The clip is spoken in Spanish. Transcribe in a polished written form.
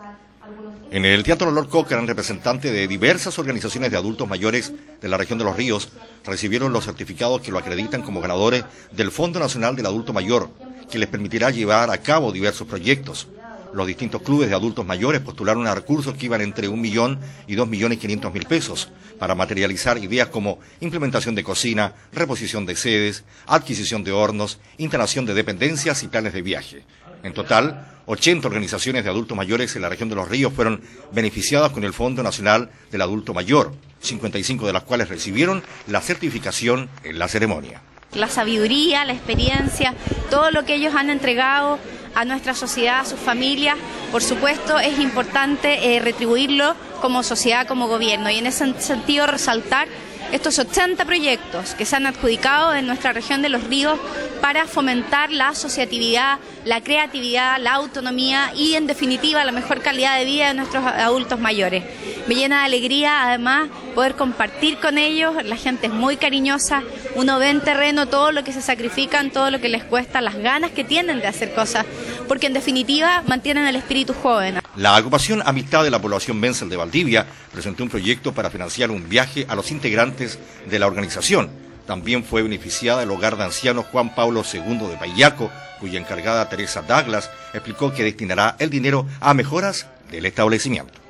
En el Teatro Lord Cochrane, representantes de diversas organizaciones de adultos mayores de la región de Los Ríos recibieron los certificados que lo acreditan como ganadores del Fondo Nacional del Adulto Mayor, que les permitirá llevar a cabo diversos proyectos. Los distintos clubes de adultos mayores postularon a recursos que iban entre 1 millón y 2.500.000 pesos para materializar ideas como implementación de cocina, reposición de sedes, adquisición de hornos, instalación de dependencias y planes de viaje. En total, 80 organizaciones de adultos mayores en la región de Los Ríos fueron beneficiadas con el Fondo Nacional del Adulto Mayor, 55 de las cuales recibieron la certificación en la ceremonia. La sabiduría, la experiencia, todo lo que ellos han entregado a nuestra sociedad, a sus familias, por supuesto es importante retribuirlo como sociedad, como gobierno, y en ese sentido resaltar estos 80 proyectos que se han adjudicado en nuestra región de Los Ríos para fomentar la asociatividad, la creatividad, la autonomía y, en definitiva, la mejor calidad de vida de nuestros adultos mayores. Me llena de alegría, además, poder compartir con ellos. La gente es muy cariñosa, uno ve en terreno todo lo que se sacrifican, todo lo que les cuesta, las ganas que tienen de hacer cosas, porque en definitiva mantienen el espíritu joven. La agrupación Amistad de la Población Wenzel de Valdivia presentó un proyecto para financiar un viaje a los integrantes de la organización. También fue beneficiada el hogar de ancianos Juan Pablo II de Payaco, cuya encargada Teresa Douglas explicó que destinará el dinero a mejoras del establecimiento.